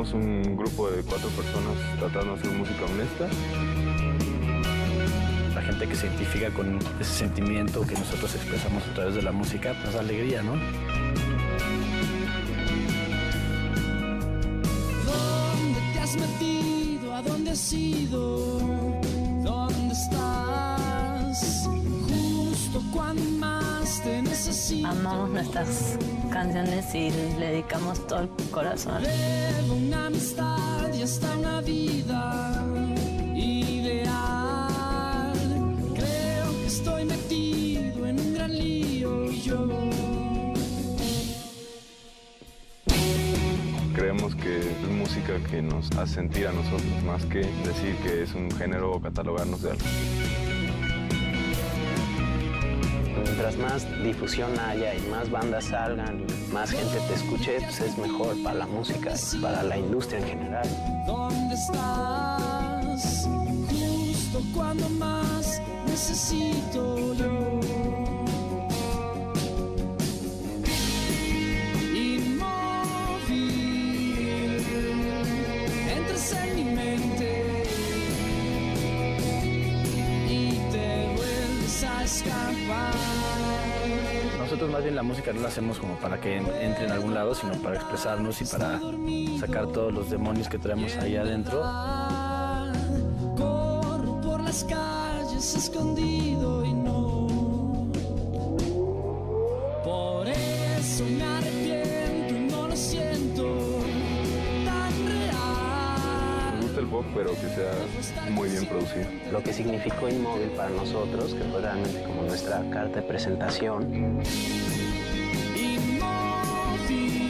Somos un grupo de 4 personas tratando de hacer música honesta. La gente que se identifica con ese sentimiento que nosotros expresamos a través de la música, pues da alegría, ¿no? ¿Dónde te has metido? ¿A dónde has ido? ¿Dónde estás? Justo cuando más te necesito. Amamos nuestras canciones y le dedicamos todo el corazón. Llevo una amistad y hasta una vida ideal. Creo que estoy metido en un gran lío yo. Creemos que es música que nos hace sentir a nosotros, más que decir que es un género o catalogarnos de algo. Mientras más difusión haya y más bandas salgan y más gente te escuche, pues es mejor para la música y para la industria en general. ¿Dónde estás? Justo cuando más necesito yo. Inmóvil, entras en mi mente y te vuelves a escapar. Nosotros más bien la música no la hacemos como para que entre en algún lado, sino para expresarnos y para sacar todos los demonios que traemos ahí adentro. Corro por las calles escondido y no. Por eso me arrepiento y no lo siento tan real. Nos gusta el pop, pero que sea muy bien producido. Lo que significó Inmóvil para nosotros, que fue realmente como nuestra carta de presentación. Inmóvil.